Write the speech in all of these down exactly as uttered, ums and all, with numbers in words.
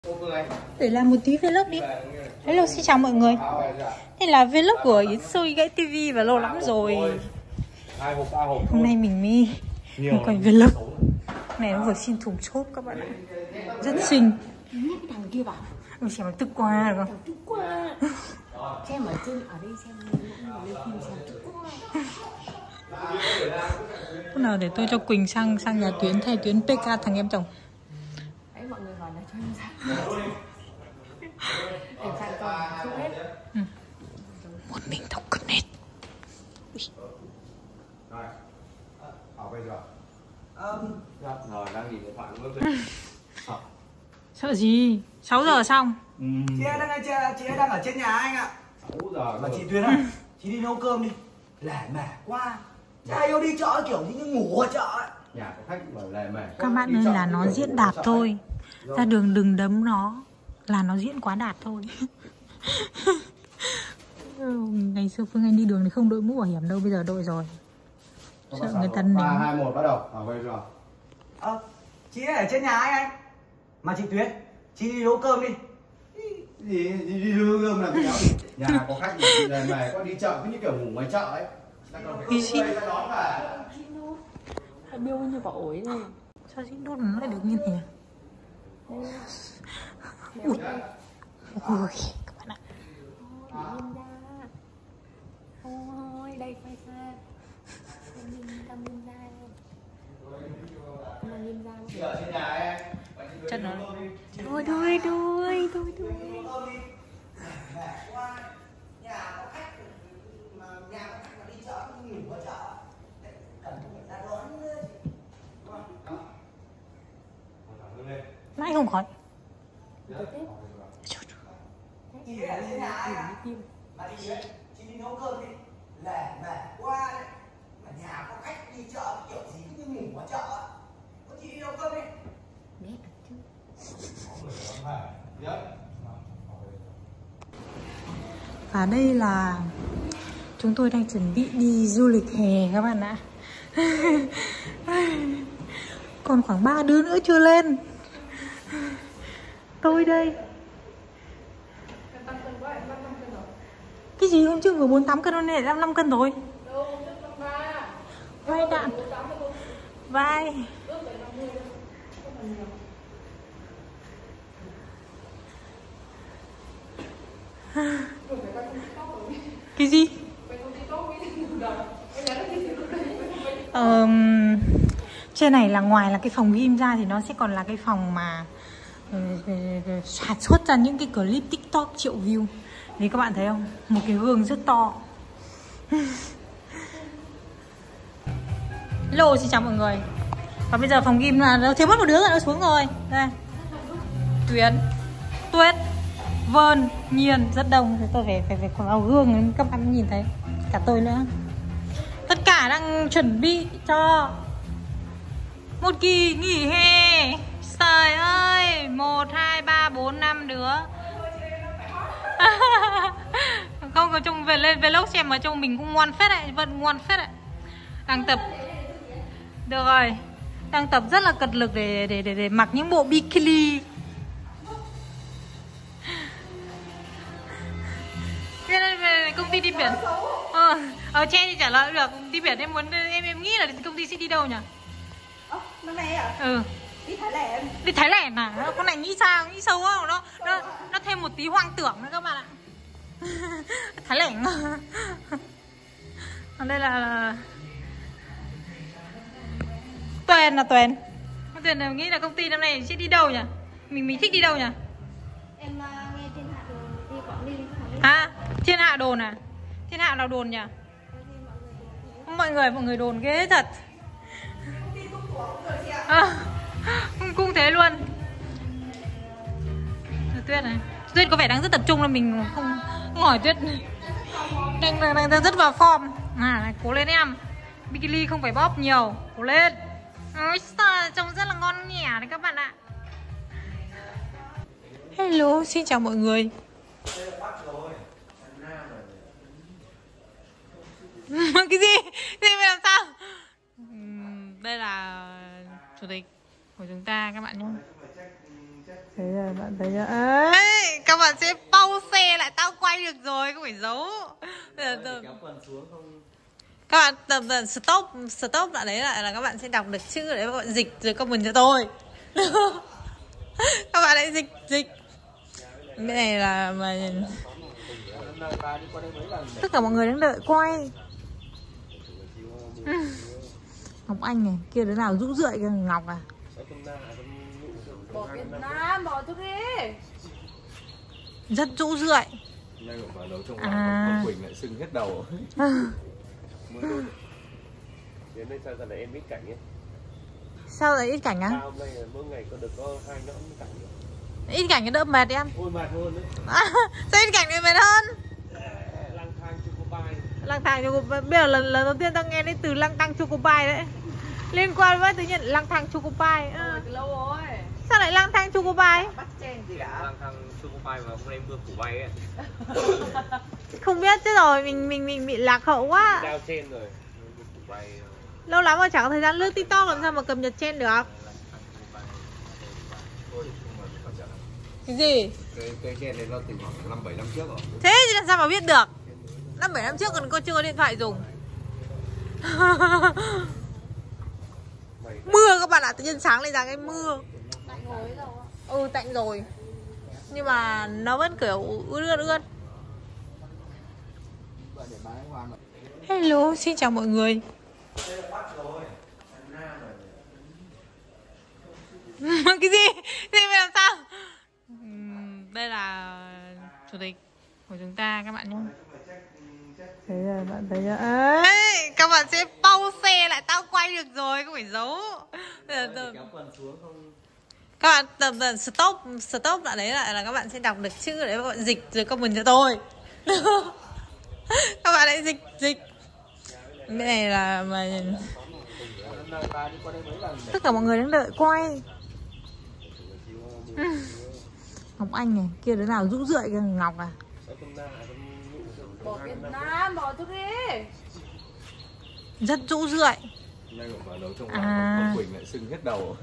Để làm một tí vlog đi. Hello, xin chào mọi người. Đây là vlog của Yến Xôi Gãy ti vi và lâu lắm rồi. Hôm nay mình mới mình quay vlog. Này nó vừa xin thùng chốt các bạn ạ. Rất xinh. Thằng kia bảo mình xem nó tức qua rồi. tức quá. Xem ở trên ở đây xem lên phim xem tức quá. Lúc nào để tôi cho Quỳnh sang sang nhà Tuyến thay Tuyến pê ca thằng em chồng. Đấy mọi người hỏi là cho em ra. Để sang con không hết. Ừ. Một mình đọc connect. Rồi. Ở bây giờ. Um, rồi đang nhìn điện thoại luôn. À. Sợ gì? sáu giờ xong. Ừ. Chị ấy đang, chị, chị ấy đang ở trên nhà anh ạ. sáu giờ. Mà chị Tuyến à, chị đi nấu cơm đi. Lẻ mẻ quá. Chả yêu đi chợ kiểu như ngủ ở chợ ấy. Nhà có khách mà lẻ mẻ. Các bạn ơi là nó diễn đạt thôi. Ra đường đừng đấm nó. Là nó diễn quá đạt thôi. Ngày xưa Phương Anh đi đường thì không đội mũ bảo hiểm đâu, bây giờ đội rồi. Sợ người ta ném. ba, hai, một bắt đầu. Ở bây giờ. Ờ, chị ấy ở trên nhà anh anh. Mà chị Tuyến, chị đi nấu cơm đi. Gì đi đi đưa cơm làm gì đâu. Nhà có khách mà chị lẻ mẻ có đi chợ cứ như kiểu ngủ ngoài chợ ấy. Cái gì? Hai biêu như quả ổi này. Sao chị đốt nó lại được như thế? Ui. Ui, các bạn ạ. Nhìn ra. Ôi, đây quay xa. Nhìn ra, nhìn ra. Mà nhìn ra. Chị ở trên nhà ấy. Chân nó. Đuôi, đuôi, đuôi, đuôi, đuôi. Nhà có khách mà nhà có khách mà đi chợ cứ ngủ ở chợ. Cần phải ra đón nữa. Mãi không khỏi. Chị ở trên nhà anh ạ. Mà chị ấy, chị đi nấu cơm đi. Lẻ mẻ quá đấy. Mà nhà có khách đi chợ kiểu gì cứ như ngủ ở chợ ấy. Có chị đi nấu cơm đi. Mẹ ăn chứ. Và đây là chúng tôi đang chuẩn bị đi du lịch hè các bạn ạ. Còn khoảng ba đứa nữa chưa lên. Tôi đây. Cái gì hôm trước vừa bốn mươi tám cân, hôm nay lại năm mươi lăm cân rồi. Vai đạn. Vai. Cái gì? Ờ, trên này là ngoài là cái phòng gym ra thì nó sẽ còn là cái phòng mà uh, uh, sản xuất ra những cái clip TikTok triệu view. Thì các bạn thấy không? Một cái gương rất to. Hello, xin chào mọi người. Và bây giờ phòng gym là nó thiếu mất một đứa rồi, nó xuống rồi. Đây. Tuyến, Tuyết, Vân, Nhiên rất đông. Thì tôi phải phải phải vào gương các bạn nhìn thấy. Cả tôi nữa. Tất cả đang chuẩn bị cho một kỳ nghỉ hè. Trời ơi, một, hai, ba, bốn, năm đứa. Không có trông về lên vlog xem mà trông mình cũng ngoan phết đấy, vẫn ngoan phết đấy. Đang tập. Được rồi. Đang tập rất là cật lực để để để, để mặc những bộ bikini. Về công ty đi biển. Ờ, ở trên thì trả lời được. Đi biển em muốn em em nghĩ là công ty sẽ đi đâu nhỉ? Ơ, năm nay à? Ừ. Đi Thái Lan. Đi Thái Lan à? Con này nghĩ sao? Nghĩ sâu không? Nó nó nó thêm một tí hoang tưởng nữa các bạn ạ. Thái Lan. Còn đây là, là... Tuyền là Tuyền. Tuyền là nghĩ là công ty năm nay sẽ đi đâu nhỉ? Mình mình thích đi đâu nhỉ? Em uh, nghe thiên hạ đồn đi Quảng Ninh. À, thiên hạ đồn à? Thiên hạ nào đồn nhỉ? Mọi người mọi người đồn ghê thật. À, cũng thế luôn. Tuyết này, Tuyết có vẻ đang rất tập trung nên mình không, không hỏi Tuyết. Đang, đang, đang rất vào form. À, cố lên em. Bikini không phải bóp nhiều. Cố lên. Ôi sao trông rất là ngon nhẹ đấy các bạn ạ. Hello, xin chào mọi người. Cái gì? Cái gì làm sao? Đây là chủ tịch của chúng ta các bạn nhé. Thế rồi bạn thấy chưa? Ấy, các bạn sẽ pause lại, tao quay được rồi, không phải giấu. Bây giờ tôi... Các bạn tập dần stop, stop lại đấy lại là các bạn sẽ đọc được chữ đấy, các bạn dịch rồi comment cho tôi. Các bạn hãy dịch dịch. Cái này là mà tất cả mọi người đang đợi quay. Ngọc Anh này, kia đứa nào rũ rượi kìa, Ngọc à. Bỏ Việt Nam, bỏ thuốc đi. Rất rũ rượi. À. Quỳnh lại sưng hết đầu. Đến đây sao giờ này em ít cảnh ấy. Sao lại ít cảnh á? Sao hôm nay mỗi ngày có được có hai nỗi cảnh. Ít cảnh cái đỡ mệt em. Ôi mệt hơn đấy. À, sao ít cảnh này mệt hơn? Lang thang Chocopie. Lang thang Chocopie. Bây giờ lần, lần đầu tiên tao nghe đến từ lang thang Chocopie đấy. Liên quan với tự nhiên lang thang Chocopie. À. Từ lâu rồi. Sao lại lang thang Chocopie? Bắt chen gì cả. Lang thang Chocopie và hôm nay mưa phủ bay ấy. Không biết chứ rồi, mình mình mình bị lạc hậu quá. Đeo trên rồi. Phủ bay. Lâu lắm rồi chẳng có thời gian lướt TikTok làm sao mà cập nhật trên được. Cái gì? Cái cái trên này nó từ khoảng năm bảy năm trước rồi. Thế thì làm sao mà biết được? Năm bảy năm trước còn cô chưa có điện thoại dùng. Mưa các bạn ạ, tự nhiên sáng lên ra cái mưa. Tạnh rồi rồi. Ừ tạnh rồi. Nhưng mà nó vẫn kiểu ướt ướt ướt. Hello, xin chào mọi người. Cái gì? Cái gì làm sao? Đây là chủ tịch của chúng ta các bạn nhé. Thế rồi bạn thấy chưa? Ấy, các bạn sẽ pause lại, tao quay được rồi, không phải giấu. Bây giờ tôi... Các bạn tập dần stop, stop lại đấy lại là các bạn sẽ đọc được chữ đấy, các bạn dịch rồi comment cho tôi. Các bạn hãy dịch dịch. Cái này là mà tất cả mọi người đang đợi quay. Ngọc Anh này, kia đứa nào rũ rượi kìa, Ngọc à. Bỏ Việt Nam, bỏ thuốc đi. Rất rũ rượi. À. Quỳnh lại sưng hết đầu.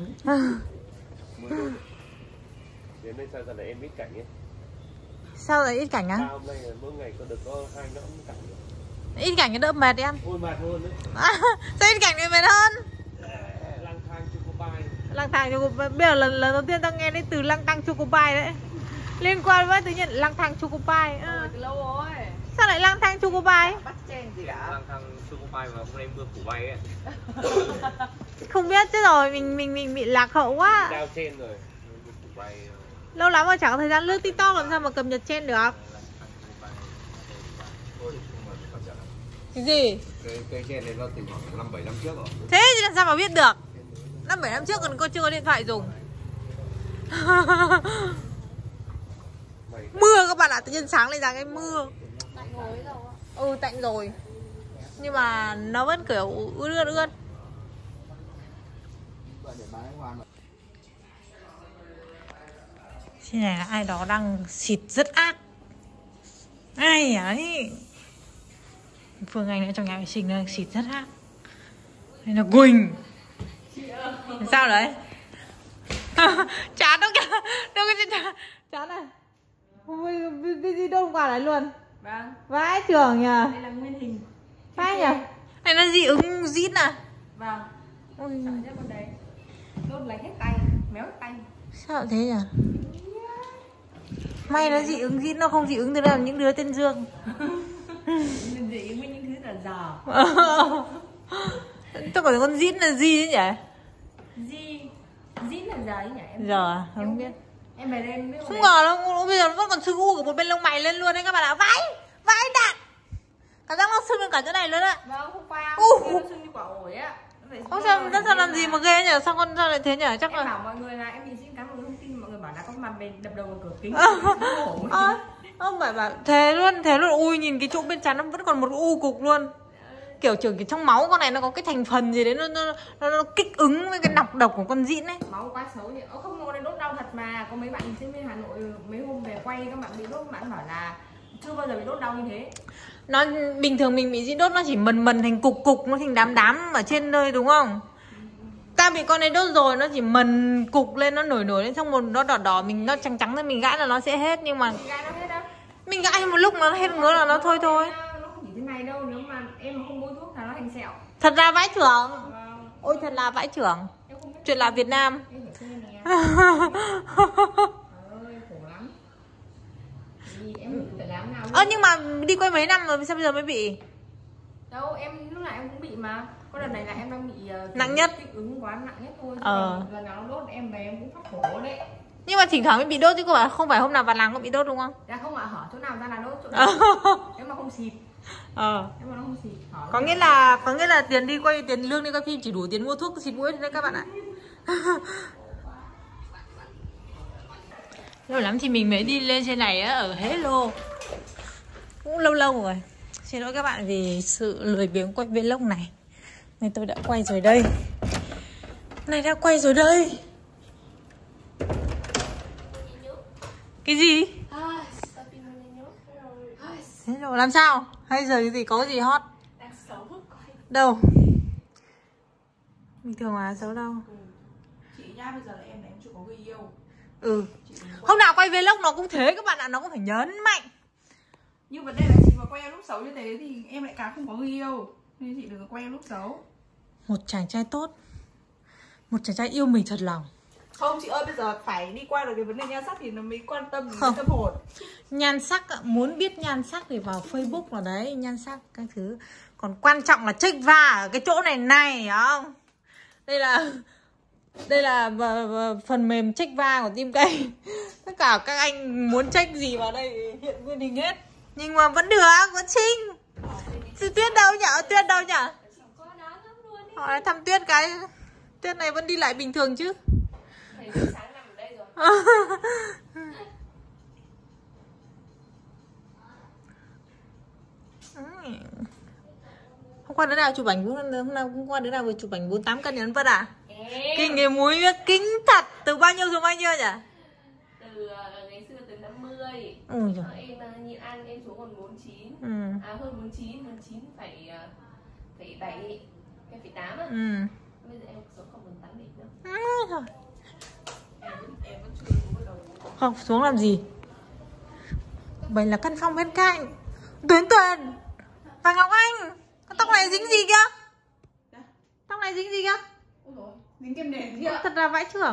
Đến đây sao giờ này em ít cảnh ấy. Sao lại ít cảnh á? Sao hôm nay mỗi ngày có được có hai nỗi cảnh. Ít cảnh cái đỡ mệt em. Ôi mệt hơn đấy. À, sao ít cảnh này mệt hơn? Lang thang Chocopie. Lang thang Chocopie. Bây giờ lần, lần đầu tiên tao nghe đến từ lang thang Chocopie đấy. Liên quan với tự nhiên lang thang Chocopie. À. Từ lâu rồi. Sao lại lang thang Chocopie? Bắt chen gì cả. Lang thang Chocopie và hôm nay mưa phủ bay ấy. Không biết chứ rồi, mình mình mình bị lạc hậu quá. Đeo trên rồi. Phủ bay. Lâu lắm rồi chẳng có thời gian lướt TikTok làm sao mà cập nhật trên được. Cái gì? Cái cái trên này nó từ khoảng năm bảy năm trước rồi. Thế thì làm sao mà biết được? Năm bảy năm trước còn cô chưa có điện thoại dùng. Mưa các bạn ạ, tự nhiên sáng lên ra cái mưa. Tạnh rồi rồi. Ừ tạnh rồi. Nhưng mà nó vẫn kiểu ướt ướt ướt. Trên này là ai đó đang xịt rất ác. Ai ấy. Phương Anh ở trong nhà vệ sinh đang xịt rất ác. Đây là Quỳnh. Sao đấy? Chán đâu kìa. Đâu cái gì chán. Chán này. Cái gì đâu qua đấy luôn. Vâng. Vãi trưởng nhỉ. Đây là nguyên hình. Vãi nhỉ. Này nó dị ứng rít à? Vâng. Ôi. Sợ nhất con đấy. Đốt lấy hết tay, méo hết tay. Sao thế nhỉ? May nó dị ứng rít, nó không dị ứng từ đâu những đứa tên Dương. Mình dị ứng với những thứ là giò. Tôi còn con rít là gì chứ nhỉ? Di Dít là giờ ấy nhỉ em? Giờ à? Không biết. Em về đây em biết. Không ngờ đâu, bây giờ nó vẫn còn sưng u của một bên lông mày lên luôn đấy các bạn ạ. Vãi, vãi đạn. Cảm giác nó sưng lên cả chỗ này luôn á. Vâng, không phải Uh. không? Nó sưng như quả ổi á. Ôi sao, nó sao làm gì mà ghê nhỉ? Sao con sao lại thế nhỉ? Chắc em là... bảo mọi người là em nhìn xin cảm ơn thông tin, mọi người bảo là có mặt bên đập đầu vào cửa kính. Ơ, ông bảo bảo thế luôn, thế luôn. Ui nhìn cái chỗ bên trán nó vẫn còn một u cục luôn. Kiểu trưởng cái trong máu con này nó có cái thành phần gì đấy nó nó, nó, nó kích ứng với cái nọc độc của con dĩn ấy. Máu quá xấu thì Ơ không, nó này đốt đau thật mà. Có mấy bạn trên bên Hà Nội mấy hôm về quay các bạn bị đốt, bạn bảo là chưa bao giờ bị đốt đau như thế. Nó bình thường mình bị dĩ đốt nó chỉ mần mần thành cục cục, nó thành đám đám ở trên nơi đúng không? Ta bị con này đốt rồi, nó chỉ mần cục lên, nó nổi nổi lên, xong một nó đỏ đỏ, mình nó trắng trắng lên mình gãi là nó sẽ hết. Nhưng mà Gãi nó hết đâu. mình gãi một lúc nó hết ngứa là nó thôi thôi. Nó không chỉ thế này đâu, nếu mà em mà không bôi thuốc là nó thành sẹo. Thật ra vãi trưởng. Vâng. Ôi thật là vãi trưởng. Em không biết. Chuyện là Việt Nam. Em phải xem nè. Ơi khổ lắm. Vì em phải làm nào. Ơ nhưng mà đi quay mấy năm rồi sao bây giờ mới bị? Đâu, em lúc nào em cũng bị mà. Có lần này là em đang bị uh, nặng nhất. kích ứng quá nặng nhất thôi. Ờ. Lần nào nó đốt em về em cũng phát khổ đấy. Nhưng mà thỉnh thoảng mới bị đốt chứ không phải không phải hôm nào vào làng cũng bị đốt đúng không? Dạ không ạ, hở chỗ nào ra là đốt chỗ nào. Nếu mà không xịt. Ờ. Nếu mà nó không xịt hở. Có nghĩa là có nghĩa là tiền đi quay, tiền lương đi quay phim chỉ đủ tiền mua thuốc xịt mũi thôi đấy các bạn ạ. Lâu lắm thì mình mới đi lên trên này á, ở Hello. Cũng lâu lâu rồi. Xin lỗi các bạn vì sự lười biếng quay vlog này. Nên tôi đã quay rồi đây. Này đã quay rồi đây. Cái gì? Hello, làm sao? Hay giờ cái gì, có cái gì hot? Đâu? Bình thường mà, xấu đâu. Chị nha, bây giờ là em là em chưa có người yêu. Ừ. Hôm nào quay vlog nó cũng thế các bạn ạ, nó cũng phải nhấn mạnh. Nhưng vấn đề là chị mà quay em lúc xấu như thế thì em lại càng không có người yêu. Nên chị đừng có quay em lúc xấu. Một chàng trai tốt, một chàng trai yêu mình thật lòng. Không chị ơi, bây giờ phải đi qua được cái vấn đề nhan sắc thì nó mới quan tâm đến Không. tâm hồn. Nhan sắc ạ, muốn biết nhan sắc thì vào Facebook vào đấy, nhan sắc các thứ. Còn quan trọng là check va ở cái chỗ này này, hiểu không? Đây là đây là phần mềm check va của Team Cây. Tất cả các anh muốn check gì vào đây hiện nguyên hình hết. Nhưng mà vẫn được, vẫn xinh. Tuyết đâu nhở? Tuyết đâu nhở? Hỏi thăm Tuyết cái. Tuyết này vẫn đi lại bình thường chứ. Sáng nằm ở đây rồi. Hôm qua đứa nào chụp ảnh, hôm nào hôm qua đứa nào vừa chụp ảnh bốn mươi tám cân nhấn Vân à? Kinh nghề muối kính thật. Từ bao nhiêu xuống bao nhiêu nhỉ? Từ uh, ngày xưa từ năm mươi. Ôi giời. Em uh, nhịn ăn em xuống còn bốn mươi chín. Ừ. À hơn bốn mươi chín, bốn mươi chín phải uh, phải bảy, em phải tám á. Ừ. Bây giờ em xuống còn bốn mươi tám điểm nữa. Ừ, thôi. Em vẫn em vẫn chưa xuống đầu. Không, xuống làm gì? Vậy là căn phòng bên cạnh. Tuyến Tuyền và Ngọc Anh. Con tóc này dính gì kia? Tóc này dính gì kia? Ôi dồi, dính kem nền kia. Thật là vãi trưởng.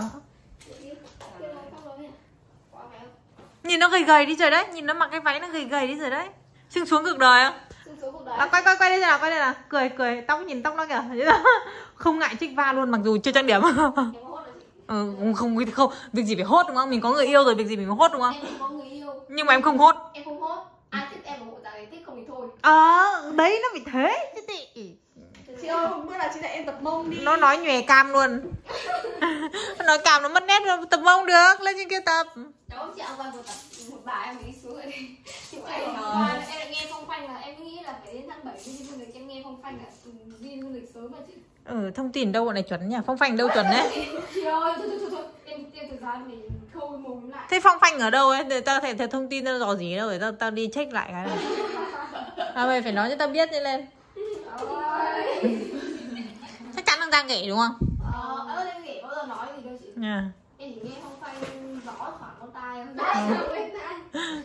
Nhìn nó gầy gầy đi rồi đấy. Nhìn nó mặc cái váy nó gầy gầy đi rồi đấy. Xương xuống cực đời không? À, quay quay quay đây nào, quay đây nào. Cười cười, tóc nhìn tóc nó kìa. Không ngại trích va luôn mặc dù chưa trang điểm. Ừ, không, không, không, việc gì phải hốt đúng không? Mình có người yêu rồi, việc gì mình phải hốt đúng không? Em không có người yêu. Nhưng mà em không hốt. Em không hốt. Ai thích em ở bộ dạng này thích không thì thôi. Ờ, đấy nó phải thế chứ chị. Chị ơi, không biết là chị dạy em tập mông đi. Nó nói nhòe cam luôn. Nó nói cam nó mất nét rồi, tập mông được, lên trên kia tập. Đó, chị ăn quay một tập một bài em đi xuống ở đây. Chị em em lại nghe phong phanh là em nghĩ là phải đến tháng bảy đi du lịch, em nghe phong phanh là đi du lịch sớm mà chị. Ừ, thông tin đâu bọn này chuẩn nhỉ? Phong phanh đâu chuẩn đấy? Chị ơi, thôi thôi thôi thôi, em em thực ra mình khôi mồm lại. Thế phong phanh ở đâu ấy? Để tao thể thông tin tao dò gì đâu để tao tao đi check lại cái này. À mày phải nói cho tao biết đi lên. Chắc chắn đang đang kể đúng không? Ờ, em nghĩ bao giờ nói gì đâu chị. Yeah. Em chỉ nghe phong phanh rõ khoảng con tai thôi. Đấy, bên tai.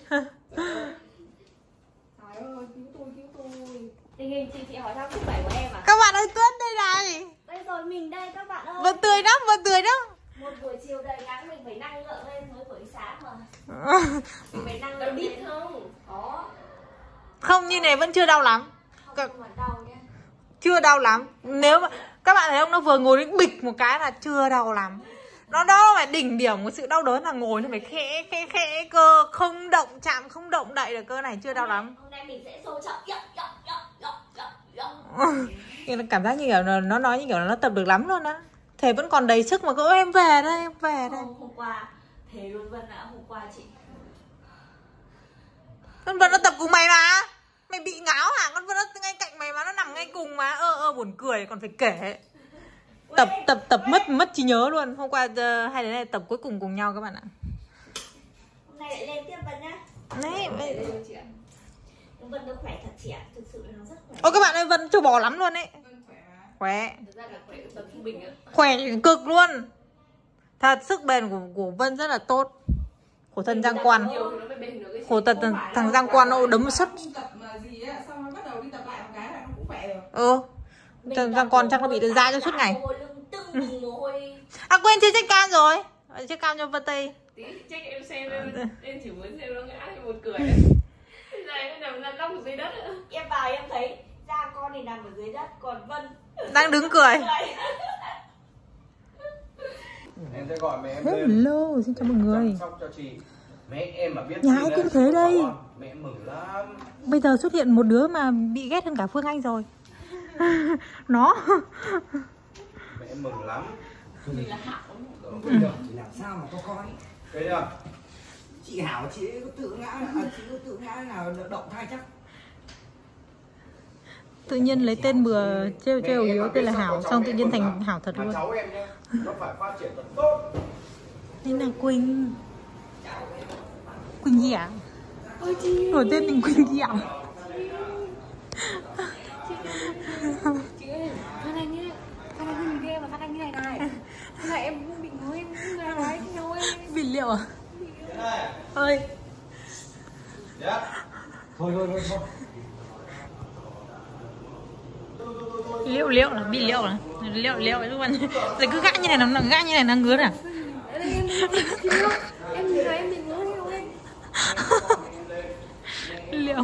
Trời ơi, cứu tôi, cứu tôi. Tình hình chị chị hỏi thăm sức khỏe của em à? Các bạn ơi, Tuyết đây này. Đây rồi, mình đây các bạn ơi. Vừa tươi lắm, vừa tươi lắm. Một buổi chiều đầy nắng mình phải năng lượng lên mới buổi sáng mà. Mình phải năng lượng biết không? Có. Không, như này vẫn chưa đau lắm. Không, không phải đau nhé. Chưa đau lắm. Nếu mà các bạn thấy không, nó vừa ngồi đến bịch một cái là chưa đau lắm. Nó đó phải đỉnh điểm của sự đau đớn là ngồi nó phải khẽ khẽ khẽ cơ, không động chạm, không động đậy được cơ này, chưa đau lắm. Hôm nay mình sẽ sâu chậm. Cảm giác như kiểu là nó nói như kiểu là nó tập được lắm luôn á. Thế vẫn còn đầy sức mà cứ em về đây, em về đây. Hôm, hôm qua thế luôn Vân ạ, hôm qua chị. Con Vân nó tập cùng mày mà. Mày bị ngáo hả? Con Vân nó ngay cạnh mày mà, nó nằm ngay cùng mà. Ơ ơ buồn cười còn phải kể. Tập tập tập mất mất trí nhớ luôn. Hôm qua uh, hai đứa này tập cuối cùng cùng nhau các bạn ạ. Hôm nay lại lên tiếp Vân nhá. Đấy, vậy... Vân nó khỏe thật chị ạ, thực sự là nó rất khỏe. Ôi các bạn ơi, Vân châu bò lắm luôn ấy. Vân khỏe mà. Khỏe. Thật ra là khỏe tầm trung bình á. Khỏe cực luôn. Thật, sức bền của, của Vân rất là tốt. Khổ thân Giang Quan. Khổ thật thằng Giang Quan nó đấm sất. Tập gì á, xong nó bắt đầu đi tập lại một cái là nó cũng khỏe rồi. Ừ. Thằng Giang Quan chắc nó bị dai cho suốt ngày. À quên chưa check cam rồi. Check cam cho Vân Tây. Tí check em xem em, em chỉ muốn xem nó ngã thì một cười. Giờ nó nằm nằm lóc ở dưới đất. Em vào em thấy Giang con thì nằm ở dưới đất, còn Vân đang đứng cười. Em sẽ gọi mẹ em lên. Hello, xin chào mọi người. Chăm sóc cho chị. Mẹ em mà biết Nhà ai cũng thế đây. Mẹ mừng lắm. Bây giờ xuất hiện một đứa mà bị ghét hơn cả Phương Anh rồi. Nó. Mẹ em mừng lắm. Mình là Hảo. Chị làm sao mà có coi. Thấy chưa? Chị Hảo chị ấy có tự ngã, à, chị có tự ngã nào động thai chắc. Tự nhiên lấy tên bừa trêu trêu yếu tên là Hảo, xong tự nhiên thành Hảo thật luôn. Cháu em nhá, nó phải phát triển thật tốt. Tên là Quỳnh. Quỳnh gì ạ? Đổi tên thành Quỳnh gì ạ? Chị ơi, phát anh nhé. Phát anh như ghê mà phát anh như này này. Thế là em cũng bị nói, em cũng nói nói thôi. Vì liệu à? Ơi. Thôi thôi thôi thôi. Liệu liệu là bị liệu là liệu liệu các bạn. Rồi cứ gãi như này nó gãi như này nó ngứa à? Em nói em bị ngứa đi đâu em. Liệu.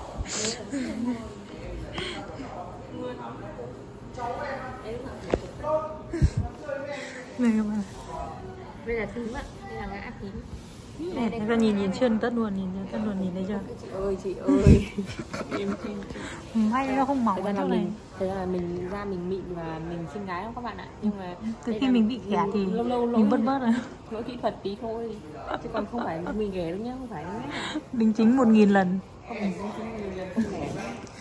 Đây các bạn. Đây là thím ạ, đây là ngã thím. Này, các bạn nhìn nhìn chân tất luôn, nhìn tất luôn, nhìn thấy chưa? Chị ơi, chị ơi. Em May nó không mỏng Thật ra chỗ là này. mình, thật ra là mình da mình mịn và mình xinh gái lắm các bạn ạ. Nhưng mà từ khi mình bị ghẻ thì lâu lâu mình bớt bớt rồi. lỗi kỹ thuật tí thôi. Chứ còn không phải mình ghẻ đâu nhá, không phải đâu nhá. Đính chính một nghìn lần. Không phải đính chính một nghìn lần không ghẻ.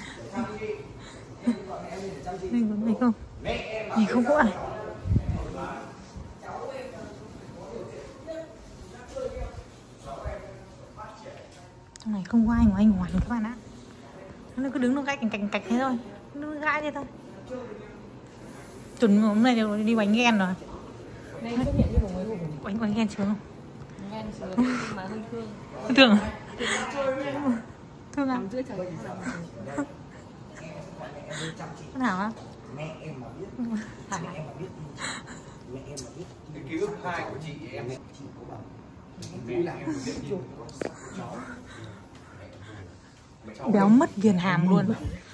Mình có thấy không? Nhìn không có ai. Trong này không có ai ngoài ngoằn các bạn ạ. Nó cứ đứng nó gãi cạnh cạnh cạnh thế thôi. Nó gãi thế thôi. Chuẩn hôm nay đều đi bánh ghen rồi. Đây xuất hiện như một người hùng. Bánh bánh ghen sướng không? Ghen sướng nhưng mà hơi thương. Thương à? Thương à? Nằm dưới trời. Con Hảo á? Mẹ em mà biết. Hảo Mẹ em mà biết. Mẹ em mà biết. Cái ký ức hai của chị em. Chị có bảo. Em làm béo mất viền hàm luôn.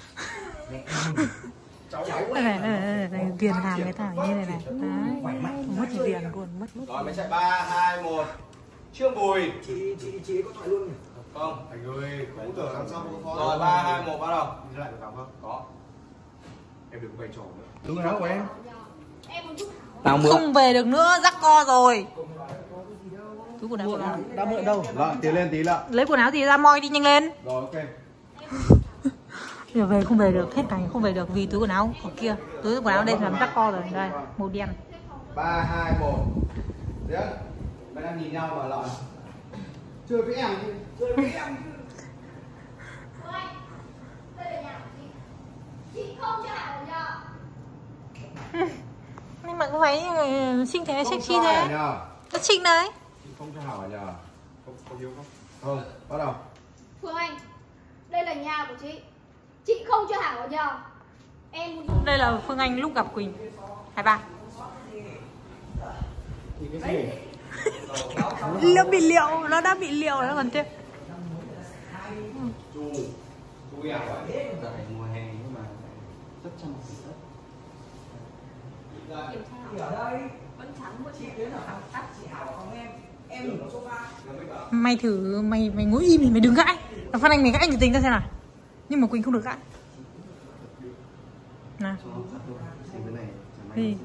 Cháu Đây này, đây này, đây này, viền hàm người ta như này này. Đấy, mất viền luôn, mất mất. Rồi mình sẽ ba, hai, một. Trương Bùi. Chị chị chị có thoại luôn nhỉ? Không, anh ơi, cũng tưởng làm sao cũng có. Rồi ba, hai, một bắt đầu. Đi lại được không? Có. Em đừng có bày trò nữa. Đúng rồi đó của em. Tao mượn. Không về được nữa, rắc co rồi. Túi quần áo Đã, đã mượn đâu? Lợn, tiến lên tí lợn. lấy quần áo thì ra moi đi nhanh lên. Rồi ok. Giờ về không về được, hết ngày không về được vì túi quần áo ở kia. Túi quần áo đây làm rắc co rồi, đây, màu đen. ba, hai, một. Tiến. Mấy đang nhìn nhau mà lợn. Chơi với em chứ. Chơi với em chứ. Nhưng mà có váy xinh thế, sexy thế. Nó xinh đấy. Không cho Hảo ở nhà. Không, không yêu không? Không, bắt đầu. Phương Anh, đây là nhà của chị. Chị không cho Hảo ở nhà. Em muốn... Đây là Phương Anh lúc gặp Quỳnh. Hai ba. Thì cái gì? Nó bị liệu, nó đã bị liệu nó còn tiếp. Chu. Chu eo à? Giờ này mùa hè nhưng mà rất chăm chỉ rất. Ở đây vẫn trắng mà chị đến ở hàng cắt chị Hảo không em. Em ngủ ở sofa. Mày thử, mày mày ngồi im thì mày đừng gãi. Còn Phan Anh mày gãi người tình ra xem nào. Nhưng mà Quỳnh không được gãi. Nào. Gì?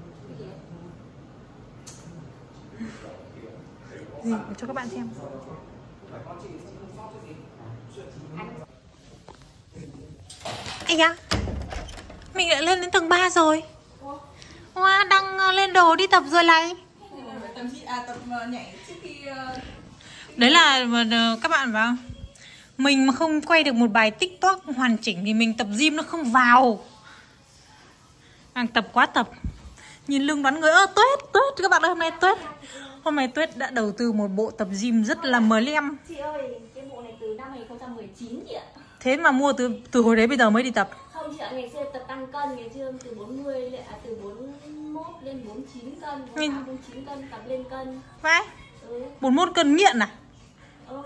Gì? Cho các bạn xem. Ây da, mình lại lên đến tầng ba rồi. Hoa đang lên đồ đi tập rồi này. Tập chị à tập nhảy trước khi Đấy là các bạn vào. Mình mà không quay được một bài TikTok hoàn chỉnh thì mình tập gym nó không vào. Đang tập quá tập. Nhìn lưng đoán người. Ơ Tuyết, Tuyết các bạn ơi, hôm nay Tuyết Hôm nay Tuyết đã đầu tư một bộ tập gym rất là mờ lem. Chị ơi, cái bộ này từ năm hai không một chín chị ạ. Thế mà mua từ từ hồi đấy bây giờ mới đi tập. Không chị ạ, ngày xưa tập tăng cân, ngày xưa từ bốn mươi à, từ bốn mươi mốt lên bốn mươi chín cân, bốn mươi tám, bốn mươi chín cân tập lên cân. Vai? Ừ. bốn mươi mốt cân nghiện à? Ừ.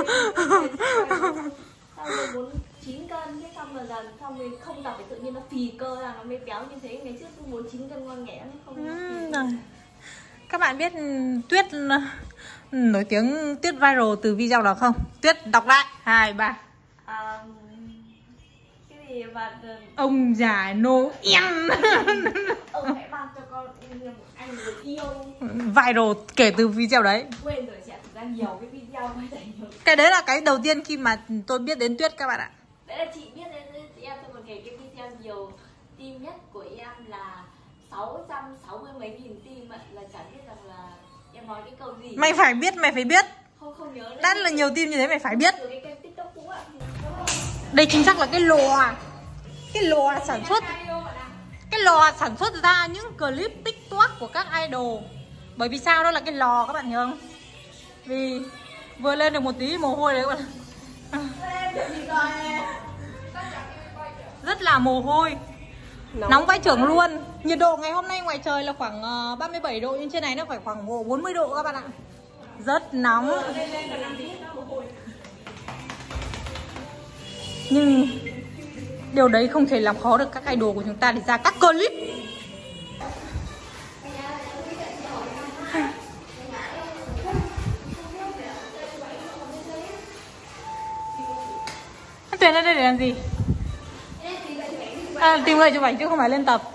Xong rồi bốn mươi chín cân, thế xong rồi dần xong rồi không tập thì tự nhiên nó phì cơ là nó mới béo như thế. Ngày trước tôi bốn mươi chín cân ngon nghẻ không. Ừ, rồi. Các bạn biết Tuyết nổi tiếng Tuyết viral từ video nào không? Tuyết đọc lại. Hai ba. À, cái gì mà ông già Noel. ông hãy ban cho con một anh người yêu. Viral kể từ video đấy. Quên rồi chị ạ, thực ra nhiều cái video quay đầy nhiều. Cái đấy là cái đầu tiên khi mà tôi biết đến Tuyết các bạn ạ. Đấy là chị biết đến chị em, tôi còn kể cái video nhiều tim nhất của em là sáu trăm sáu mươi mấy nghìn tim ạ, là chẳng biết rằng là em nói cái câu gì. Mày phải biết, mày phải biết. Không không nhớ. Đã là nhiều tim như thế mày phải biết. Từ cái kênh TikTok cũ ạ. Đây chính xác là cái lò Cái lò sản xuất Cái lò sản xuất ra những clip TikTok của các idol. Bởi vì sao? Đó là cái lò các bạn hiểu không? Vì vừa lên được một tí mồ hôi đấy các bạn. Rất là mồ hôi. Nóng, Nóng vãi chưởng luôn. Nhiệt độ ngày hôm nay ngoài trời là khoảng ba mươi bảy độ, nhưng trên này nó phải khoảng bốn mươi độ các bạn ạ. Rất nóng. Nhưng điều đấy không thể làm khó được các idol của chúng ta để ra các clip. Tuyền lên đây để làm gì? À, tìm người chụp ảnh chứ không phải lên tập.